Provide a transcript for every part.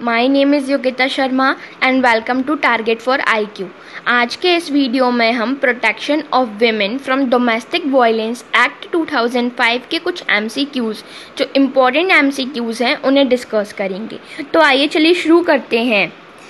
My name is Yogita Sharma and welcome to target for IQ। आज के इस वीडियो में हम protection of women from domestic violence act 2005 के कुछ MCQs जो इम्पोर्टेंट MCQs हैं उन्हें डिस्कस करेंगे। तो आइए चलिए शुरू करते हैं।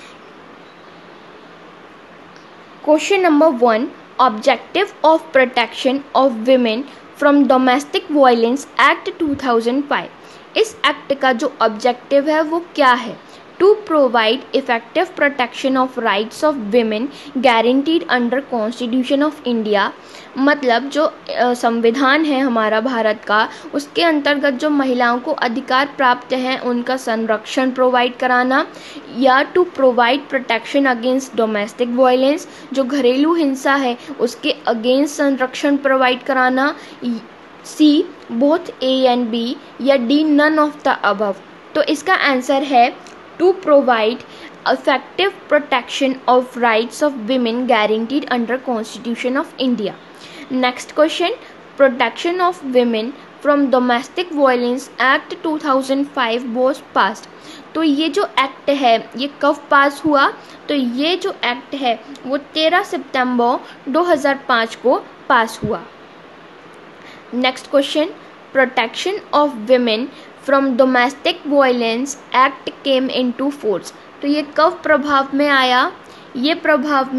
Question number 1, objective of protection of women from domestic violence act 2005। इस एक्ट का जो ऑब्जेक्टिव है वो क्या है? To provide effective protection of rights of women guaranteed under constitution of India. मतलब जो संविधान है हमारा भारत का, उसके अंतर्गत जो महिलाओं को अधिकार प्राप्त हैं उनका संरक्षण प्रोवाइड कराना, या to provide protection against domestic violence, जो घरेलू हिंसा है उसके अगेंस्ट संरक्षण प्रोवाइड कराना। C both A and B, या D none of the above. तो इसका आंसर है to provide effective protection of rights of women guaranteed under Constitution of India. Next question, Protection of Women from Domestic Violence Act 2005 was passed. तो ये जो act है ये कब पास हुआ? तो ये जो एक्ट है वो 13 सितंबर 2005 को पास हुआ। Next question, protection of women from domestic violence act came into force. तो ये कब प्रभाव में आया? ये कब प्रभाव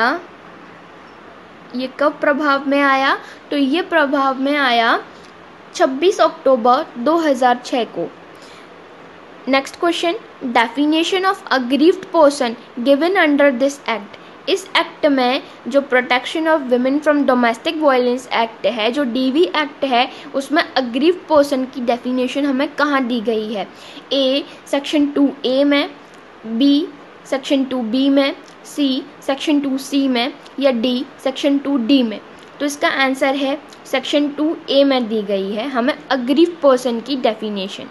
में आया 26 अक्टूबर 2006 को। Next question, definition of aggrieved person given under this act. इस एक्ट में जो protection of women from domestic violence act है, जो DV एक्ट है, उसमें अग्रीव्ड पर्सन की डेफिनेशन हमें कहाँ दी गई है? A सेक्शन 2A में, B सेक्शन 2B में, C सेक्शन 2C में, या D सेक्शन 2D में। तो इसका आंसर है सेक्शन 2A में दी गई है हमें अग्रीव्ड पर्सन की डेफिनेशन।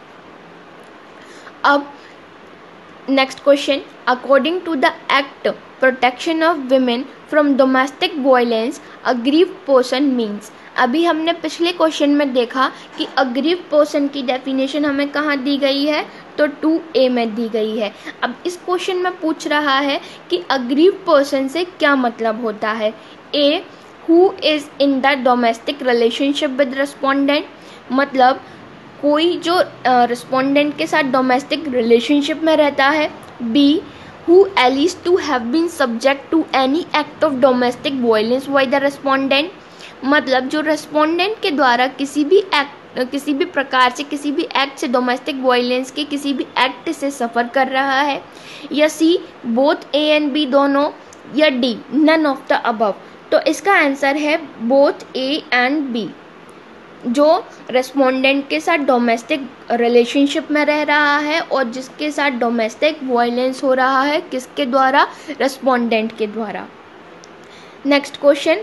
अब next question, according to the act protection of women from domestic violence aggrieved person means. अभी हमने पिछले क्वेश्चन में देखा कि अग्रीव्ड पर्सन की डेफिनेशन हमें कहाँ दी गई है? तो 2A में दी गई है। अब इस क्वेश्चन में पूछ रहा है कि अग्रीव्ड पर्सन से क्या मतलब होता है? A who is in the domestic relationship with respondent, मतलब कोई जो रिस्पोंडेंट के साथ डोमेस्टिक रिलेशनशिप में रहता है। B who alleged to have been subject to any act of domestic violence by the respondent, मतलब जो रेस्पोंडेंट के द्वारा किसी भी प्रकार से किसी भी एक्ट से, डोमेस्टिक वायलेंस के किसी भी एक्ट से सफ़र कर रहा है। या C both A and B दोनों, या D none of the above. तो इसका आंसर है बोथ A एंड B। जो रेस्पोंडेंट के साथ डोमेस्टिक रिलेशनशिप में रह रहा है और जिसके साथ डोमेस्टिक वायलेंस हो रहा है, किसके द्वारा? रेस्पोंडेंट के द्वारा। Next question,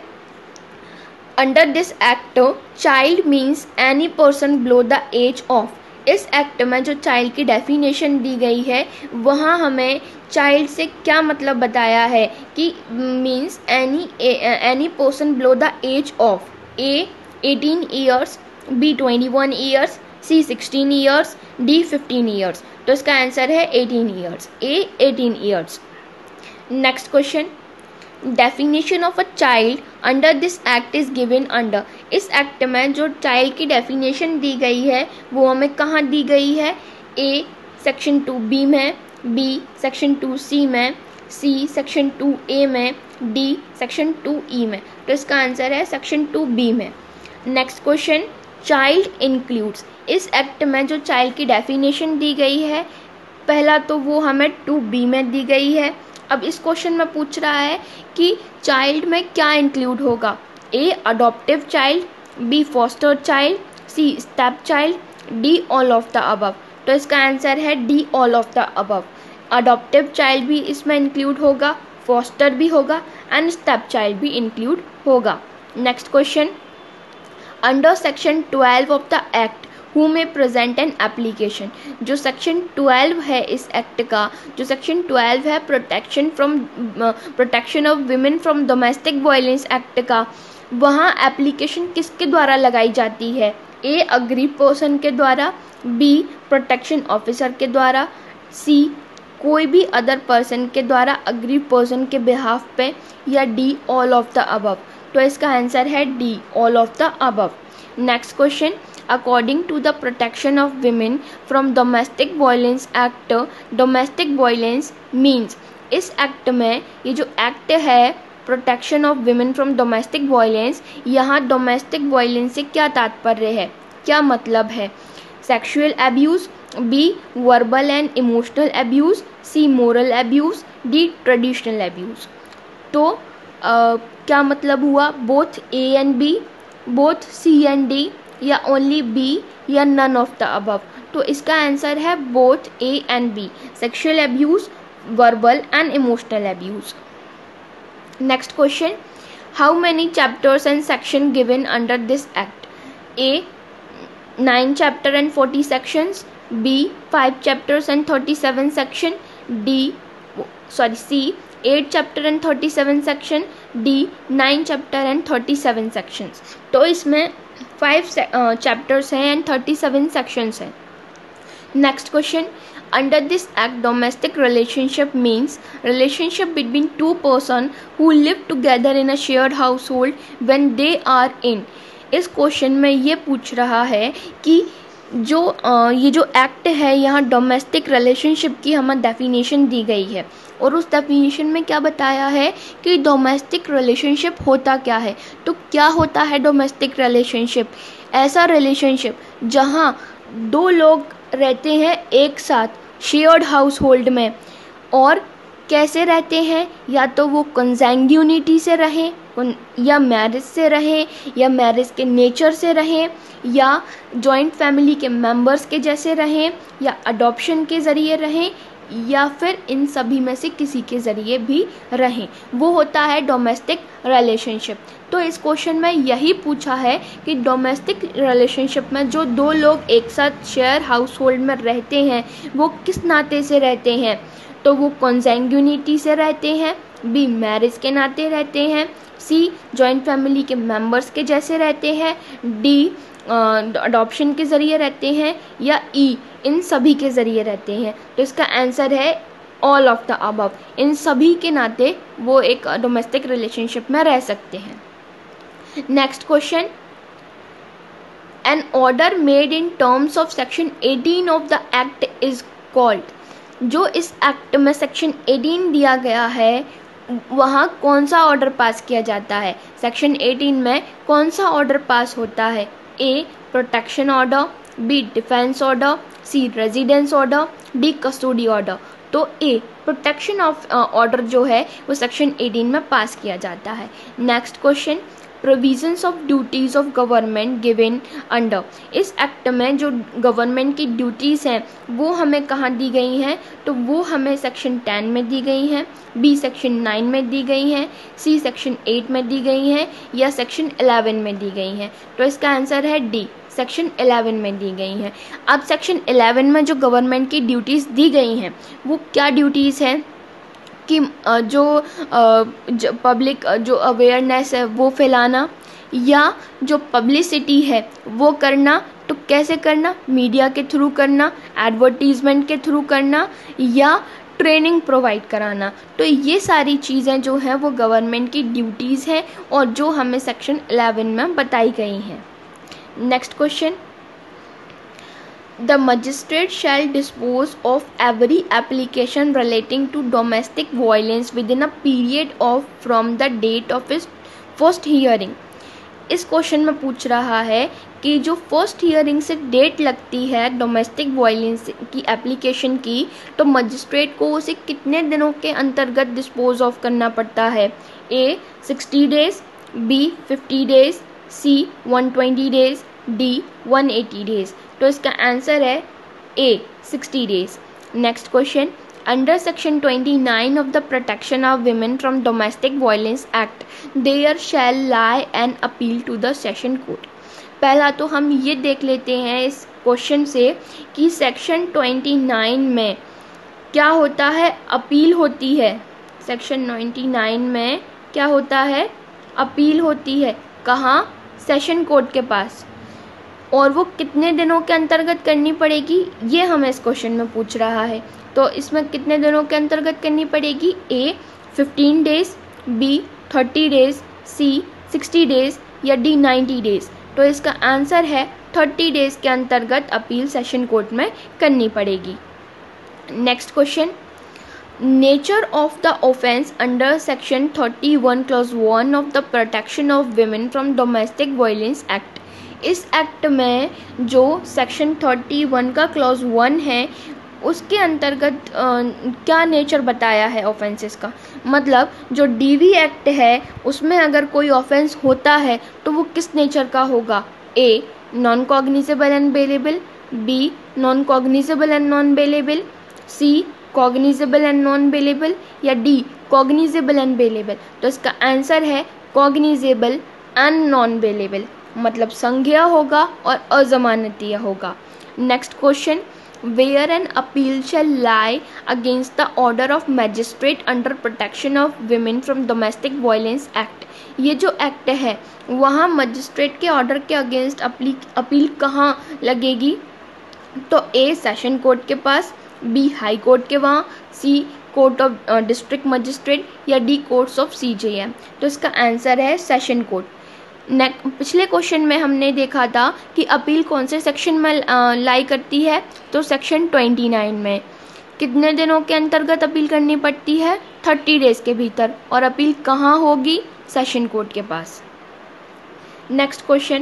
under this act child means any person below the age of. इस एक्ट में जो चाइल्ड की डेफिनेशन दी गई है वहाँ हमें चाइल्ड से क्या मतलब बताया है कि means any person below the age of A 18 years, B 21 years, C 16 years, D 15 years। तो इसका आंसर है 18 years, A 18 years। Next question, definition of a child under this act is given under. इस act में जो child की definition दी गई है वो हमें कहाँ दी गई है? A सेक्शन 2B में, B सेक्शन 2C में, C सेक्शन 2A में, D सेक्शन 2E में। तो इसका आंसर है सेक्शन 2B में। Next question, child includes. इस एक्ट में जो चाइल्ड की डेफिनेशन दी गई है, पहला तो वो हमें 2B में दी गई है। अब इस क्वेश्चन में पूछ रहा है कि चाइल्ड में क्या इंक्लूड होगा? A adoptive child, B foster child, C step child, D all of the above. तो इसका आंसर है D all of the above. Adoptive child भी इसमें इंक्लूड होगा, फॉस्टर भी होगा एंड स्टेप चाइल्ड भी इंक्लूड होगा। Next question, under section 12 of the act who may present an application. जो सेक्शन 12 है इस एक्ट का, जो सेक्शन 12 है protection of women from domestic violence act का, वहाँ एप्लीकेशन किसके द्वारा लगाई जाती है? A अग्रीव्ड पर्सन के द्वारा, B प्रोटेक्शन ऑफिसर के द्वारा, C कोई भी अदर पर्सन के द्वारा अग्रीव पर्सन के बिहाफ पे, या D all of the above. तो इसका आंसर है D all of the above. Next question, according to the protection of women from domestic violence act, domestic violence means, इस act में ये जो एक्ट है protection of women from domestic violence, यहाँ domestic violence से क्या तात्पर्य है, क्या मतलब है? Sexual abuse, B verbal and emotional abuse, C moral abuse, D traditional abuse. तो क्या मतलब हुआ? Both A and B, both C and D, या ओनली बी, या नन ऑफ द अबव। तो इसका आंसर है both A and B, sexual abuse, verbal and emotional abuse. Next question, how many chapters and section given under this act? A 9 chapter and 40 sections, B 5 chapters and 37 section, C 8 chapter and 37 section, D 9 chapter and 37 sections। तो इसमें 5 chapters हैं and 37 sections हैं। Next question, under this act domestic relationship means relationship between two person who live together in a shared household when they are in. इस question में ये पूछ रहा है कि ये जो एक्ट है यहाँ डोमेस्टिक रिलेशनशिप की हमें डेफिनेशन दी गई है, और उस डेफिनेशन में क्या बताया है कि डोमेस्टिक रिलेशनशिप होता क्या है। तो क्या होता है डोमेस्टिक रिलेशनशिप? ऐसा रिलेशनशिप जहाँ दो लोग रहते हैं एक साथ शेयर्ड हाउस होल्ड में, और कैसे रहते हैं? या तो वो कंसैंग्यूनिटी से रहें, या मैरिज से रहें, या मैरिज के नेचर से रहें, या जॉइंट फैमिली के मेंबर्स के जैसे रहें, या अडॉप्शन के ज़रिए रहें, या फिर इन सभी में से किसी के ज़रिए भी रहें, वो होता है डोमेस्टिक रिलेशनशिप। तो इस क्वेश्चन में यही पूछा है कि डोमेस्टिक रिलेशनशिप में जो दो लोग एक साथ शेयर हाउस होल्ड में रहते हैं वो किस नाते से रहते हैं? तो वो कंसैंग्यूनिटी से रहते हैं, बी मैरिज के नाते रहते हैं, सी जॉइंट फैमिली के मेंबर्स के जैसे रहते हैं, डी अडॉप्शन के ज़रिए रहते हैं, या ई इन सभी के ज़रिए रहते हैं। तो इसका आंसर है ऑल ऑफ द अबव, इन सभी के नाते वो एक डोमेस्टिक रिलेशनशिप में रह सकते हैं। Next question, an order made in terms of section 18 of the act is called. जो इस एक्ट में सेक्शन 18 दिया गया है वहाँ कौन सा ऑर्डर पास किया जाता है? सेक्शन 18 में कौन सा ऑर्डर पास होता है? A protection order, B defence order, C residence order, D custody order. तो ए प्रोटेक्शन ऑफ ऑर्डर जो है वो सेक्शन 18 में पास किया जाता है। Next question, provisions of duties of government given under. इस एक्ट में जो गवर्नमेंट की ड्यूटीज़ हैं वो हमें कहाँ दी गई हैं? तो वो हमें सेक्शन 10 में दी गई हैं, बी सेक्शन 9 में दी गई हैं, सी सेक्शन 8 में दी गई हैं, या सेक्शन 11 में दी गई हैं। तो इसका आंसर है डी सेक्शन 11 में दी गई हैं। अब सेक्शन 11 में जो गवर्नमेंट की ड्यूटीज़ दी गई हैं वो क्या ड्यूटीज़ हैं कि जो पब्लिक जो अवेयरनेस है वो फैलाना, या जो पब्लिसिटी है वो करना। तो कैसे करना? मीडिया के थ्रू करना, एडवर्टीजमेंट के थ्रू करना, या ट्रेनिंग प्रोवाइड कराना। तो ये सारी चीज़ें जो हैं वो गवर्नमेंट की ड्यूटीज़ हैं और जो हमें सेक्शन 11 में बताई गई हैं। Next question, The magistrate shall dispose of every application relating to domestic violence within a period of from the date of his first hearing। इस क्वेश्चन में पूछ रहा है कि जो फर्स्ट हियरिंग से डेट लगती है डोमेस्टिक वायलेंस की एप्लीकेशन की, तो मजिस्ट्रेट को उसे कितने दिनों के अंतर्गत डिस्पोज ऑफ करना पड़ता है? A 60 days, B 50 days, C 120 days, D 180 days. तो इसका आंसर है A 60 days. Next question, under section 29 of the protection of women from domestic violence act there shall lie an appeal to the session court. पहला तो हम ये देख लेते हैं इस क्वेश्चन से कि सेक्शन 29 में क्या होता है? अपील होती है। सेक्शन 29 में क्या होता है? अपील होती है। कहाँ? सेशन कोर्ट के पास। और वो कितने दिनों के अंतर्गत करनी पड़ेगी, ये हमें इस क्वेश्चन में पूछ रहा है। तो इसमें कितने दिनों के अंतर्गत करनी पड़ेगी, A 15 days, B 30 days, C 60 days या डी 90 डेज। तो इसका आंसर है 30 डेज के अंतर्गत अपील सेशन कोर्ट में करनी पड़ेगी। Next question, nature of the offence under section 31 clause 1 of the protection of women from domestic violence act. इस एक्ट में जो सेक्शन 31 का क्लॉज 1 है उसके अंतर्गत क्या नेचर बताया है ऑफेंसेस का। मतलब जो डीवी एक्ट है उसमें अगर कोई ऑफेंस होता है तो वो किस नेचर का होगा, A non cognizable and bailable, B non cognizable and non bailable, C cognizable and non bailable या डी कॉग्निजेबल एंड बेलेबल। तो इसका आंसर है कॉग्निजेबल एंड नॉन बेलेबल, मतलब संज्ञेय होगा और अजमानतीय होगा। Next question, where an appeal shall lie against the order of magistrate under protection of women from domestic violence act. ये जो एक्ट है वहाँ मजिस्ट्रेट के ऑर्डर के अगेंस्ट अपील कहाँ लगेगी, तो ए सेशन कोर्ट के पास, बी हाई कोर्ट के वहाँ, C court of district magistrate या डी कोर्ट्स ऑफ CJM। तो इसका आंसर है सेशन कोर्ट। पिछले क्वेश्चन में हमने देखा था कि अपील कौन से सेक्शन में लाई करती है, तो सेक्शन 29 में। कितने दिनों के अंतर्गत अपील करनी पड़ती है, 30 डेज के भीतर, और अपील कहाँ होगी, सेशन कोर्ट के पास। Next question,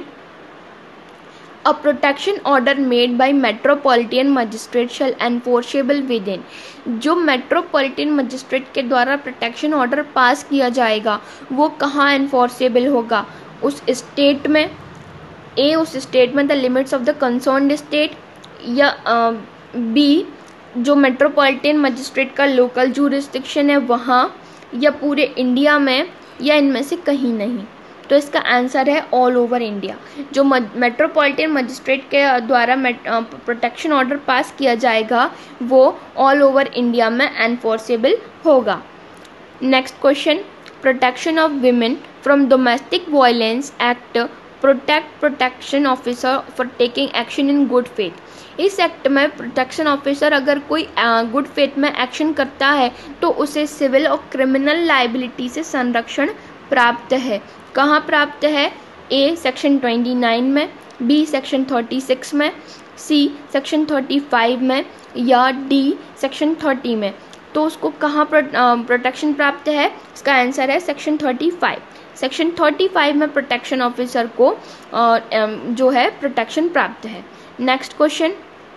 a protection order made by metropolitan magistrate shall enforceable within. जो मेट्रोपॉलिटन मजिस्ट्रेट के द्वारा प्रोटेक्शन ऑर्डर पास किया जाएगा वो कहाँ एनफोर्सेबल होगा, उस स्टेट में, ए उस स्टेट में the limits of the concerned state, या बी जो मेट्रोपॉलिटन मजिस्ट्रेट का लोकल जूरिस्डिक्शन है वहाँ, या पूरे इंडिया में, या इनमें से कहीं नहीं। तो इसका आंसर है ऑल ओवर इंडिया। जो मेट्रोपॉलिटन मजिस्ट्रेट के द्वारा प्रोटेक्शन ऑर्डर पास किया जाएगा वो ऑल ओवर इंडिया में एनफोर्सेबल होगा। Next question, protection of women from domestic violence act protection officer for taking action in good faith. इस एक्ट में प्रोटेक्शन ऑफिसर अगर कोई गुड फेथ में एक्शन करता है तो उसे सिविल और क्रिमिनल लायबिलिटी से संरक्षण प्राप्त है। कहाँ प्राप्त है, ए सेक्शन 29 में, बी सेक्शन 36 में, सी सेक्शन 35 में या डी सेक्शन 30 में। तो उसको कहाँ प्रोटेक्शन प्राप्त है, इसका आंसर है सेक्शन 35। सेक्शन 35 में प्रोटेक्शन ऑफिसर को जो है प्रोटेक्शन प्राप्त है। Next question,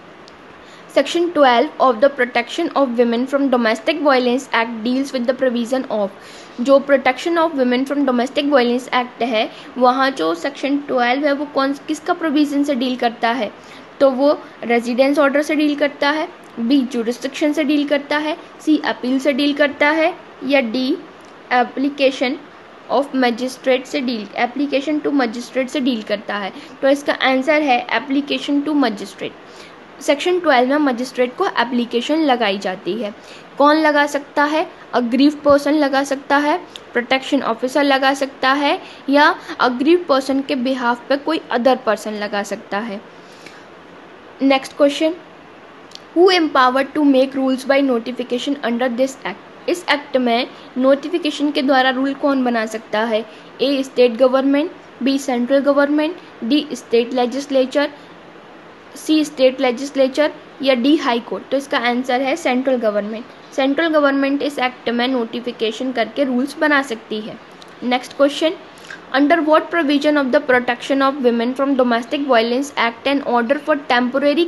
section 12 of the protection of women from domestic violence act deals with the provision of. जो protection of women from domestic violence act है वहाँ जो सेक्शन 12 है वो किसका प्रोविजन से डील करता है, तो वो रेजिडेंस ऑर्डर से डील करता है, बी जुरिस्डिक्शन से डील करता है, सी अपील से डील करता है या डी एप्लीकेशन ऑफ मजिस्ट्रेट से एप्लीकेशन टू मजिस्ट्रेट से डील करता है। तो इसका आंसर है एप्लीकेशन टू मजिस्ट्रेट। सेक्शन 12 में मजिस्ट्रेट को एप्लीकेशन लगाई जाती है। कौन लगा सकता है, अग्रीव्ड पर्सन लगा सकता है, प्रोटेक्शन ऑफिसर लगा सकता है, या अग्रीव्ड पर्सन के बिहाफ पे कोई अदर पर्सन लगा सकता है। Next question, who empowered to make rules by notification under this act. इस एक्ट में नोटिफिकेशन के द्वारा रूल कौन बना सकता है, A state government, B central government, D state legislature, C state legislature या डी हाई कोर्ट। तो इसका आंसर है सेंट्रल गवर्नमेंट। सेंट्रल गवर्नमेंट इस एक्ट में नोटिफिकेशन करके रूल्स बना सकती है। Next question, under what provision of the protection of women from domestic violence act and order for temporary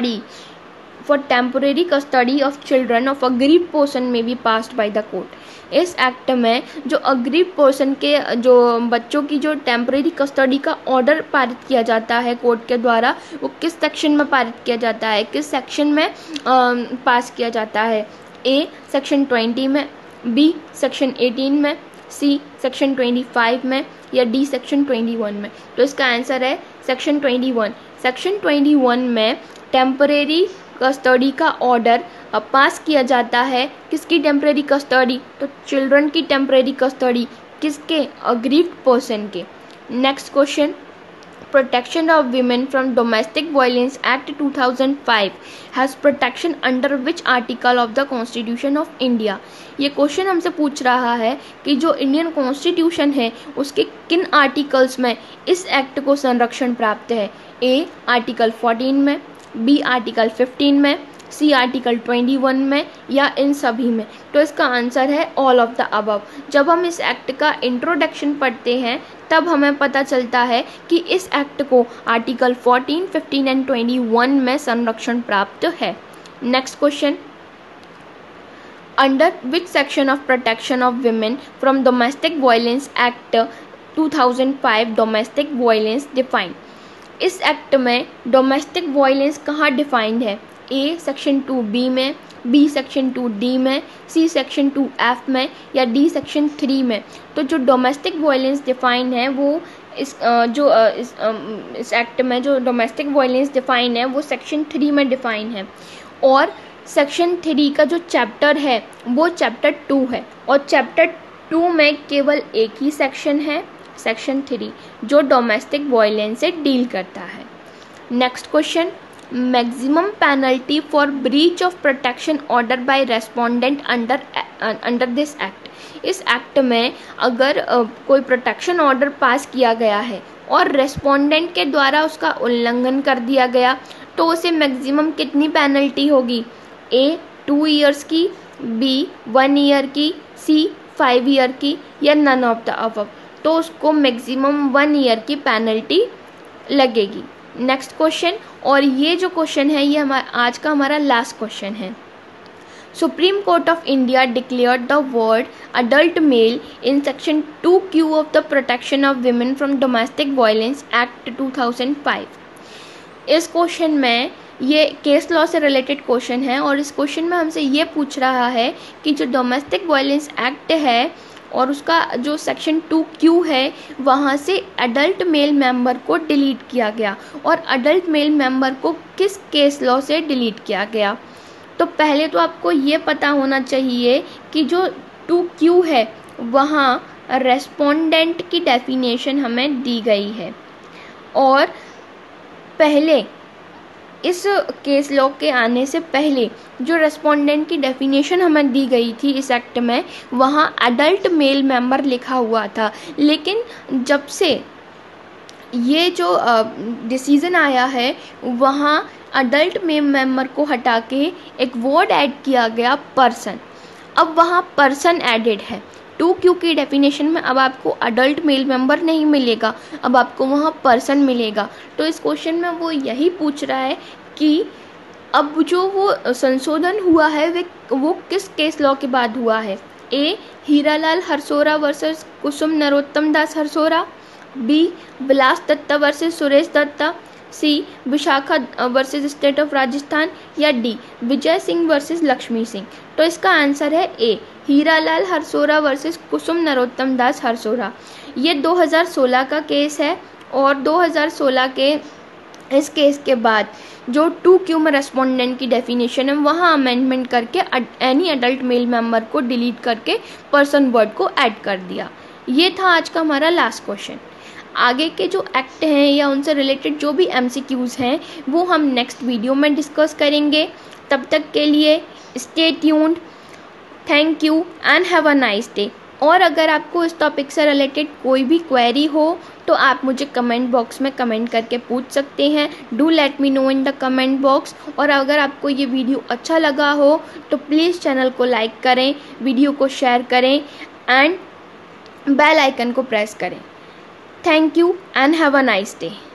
custody of children of aggrieved person may be passed by the court. इस act में जो aggrieved person के जो बच्चों की जो temporary custody का order पारित किया जाता है कोर्ट के द्वारा, वो किस सेक्शन में पारित किया जाता है, किस सेक्शन में पास किया जाता है, ए सेक्शन 20 में, बी सेक्शन 18 में, सी सेक्शन 25 में या डी सेक्शन 21 में। तो इसका आंसर है सेक्शन 21। सेक्शन 21 में टेम्परेरी कस्टडी का ऑर्डर पास किया जाता है। किसकी टेम्परेरी कस्टडी, तो चिल्ड्रन की टेम्परेरी कस्टडी, किसके, अग्रीव्ड पर्सन के। Next question, Protection of Women from Domestic Violence Act 2005 has protection under which article of the Constitution of India? ये क्वेश्चन हमसे पूछ रहा है कि जो इंडियन कॉन्स्टिट्यूशन है उसके किन आर्टिकल्स में इस एक्ट को संरक्षण प्राप्त है। ए आर्टिकल 14 में, बी आर्टिकल 15 में, सी आर्टिकल 21 में या इन सभी में। तो इसका आंसर है ऑल ऑफ द अबव। जब हम इस एक्ट का इंट्रोडक्शन पढ़ते हैं तब हमें पता चलता है कि इस एक्ट को आर्टिकल 14, 15 एंड 21 में संरक्षण प्राप्त है। Next question, under which section of protection of women from domestic violence act 2005 domestic violence defined? इस एक्ट में डोमेस्टिक वायलेंस कहाँ डिफाइंड है? ए सेक्शन 2B में, बी सेक्शन 2D में, सी सेक्शन 2F में या डी सेक्शन 3 में। तो जो डोमेस्टिक वायलेंस डिफाइन है वो इस एक्ट में जो डोमेस्टिक वायलेंस डिफाइन है वो सेक्शन 3 में डिफाइन है और सेक्शन 3 का जो चैप्टर है वो चैप्टर 2 है और चैप्टर 2 में केवल एक ही सेक्शन है, सेक्शन 3, जो डोमेस्टिक वायलेंस से डील करता है। Next question, maximum penalty for breach of protection order by respondent under this act? इस एक्ट में अगर कोई प्रोटेक्शन ऑर्डर पास किया गया है और रेस्पोंडेंट के द्वारा उसका उल्लंघन कर दिया गया तो उसे मैक्सिमम कितनी पेनल्टी होगी? ए 2 ईयर्स की, बी 1 ईयर की, सी 5 ईयर की या नन ऑफ द अबव। तो उसको मैक्सिमम 1 ईयर की पेनल्टी लगेगी। नेक्स्ट क्वेश्चन, और ये जो क्वेश्चन है ये आज का हमारा लास्ट क्वेश्चन है। Supreme court of India declared the word adult male in section 2Q of the protection of women from domestic violence act 2005। इस क्वेश्चन में ये केस लॉ से रिलेटेड क्वेश्चन है और इस क्वेश्चन में हमसे ये पूछ रहा है कि जो डोमेस्टिक वायलेंस एक्ट है और उसका जो सेक्शन 2Q है वहाँ से अडल्ट मेल मेंबर को डिलीट किया गया और अडल्ट मेल मेंबर को किस केस लॉ से डिलीट किया गया। तो पहले तो आपको ये पता होना चाहिए कि जो 2Q है वहाँ रेस्पोंडेंट की डेफिनेशन हमें दी गई है और पहले इस केस लॉ के आने से पहले जो रेस्पोंडेंट की डेफिनेशन हमें दी गई थी इस एक्ट में वहाँ अडल्ट मेल मेंबर लिखा हुआ था, लेकिन जब से ये जो डिसीज़न आया है वहाँ अडल्ट मेल मेंबर को हटा के एक वर्ड ऐड किया गया पर्सन। अब वहाँ पर्सन एडेड है। 2Q की डेफिनेशन में अब आपको अडल्ट मेल मेंबर नहीं मिलेगा, अब आपको वहाँ पर्सन मिलेगा। तो इस क्वेश्चन में वो यही पूछ रहा है कि अब जो वो संशोधन हुआ है वो किस केस लॉ के बाद हुआ है। A Hiralal Harsora versus Kusum Narottam Das Harsora, B Vilas Dutta versus Suresh Dutta, C Vishakha versus state of Rajasthan या डी विजय सिंह वर्सेस लक्ष्मी सिंह। तो इसका आंसर है ए हीरालाल हरसोरा वर्सेस कुसुम नरोत्तम दास हरसोरा। ये 2016 का केस है और 2016 के इस केस के बाद जो 2Q में रेस्पोंडेंट की डेफिनेशन है वहाँ अमेंडमेंट करके एनी अडल्ट मेल मेंबर को डिलीट करके पर्सन वर्ड को ऐड कर दिया। ये था आज का हमारा लास्ट क्वेश्चन। आगे के जो एक्ट हैं या उनसे रिलेटेड जो भी MCQs हैं वो हम नेक्स्ट वीडियो में डिस्कस करेंगे। तब तक के लिए stay tuned. Thank you and have a nice day. और अगर आपको इस टॉपिक से रिलेटेड कोई भी क्वेरी हो तो आप मुझे कमेंट बॉक्स में कमेंट करके पूछ सकते हैं। Do let me know in the comment box. और अगर आपको ये वीडियो अच्छा लगा हो तो प्लीज़ चैनल को लाइक करें, वीडियो को शेयर करें एंड बेल आइकन को प्रेस करें। Thank you and have a nice day.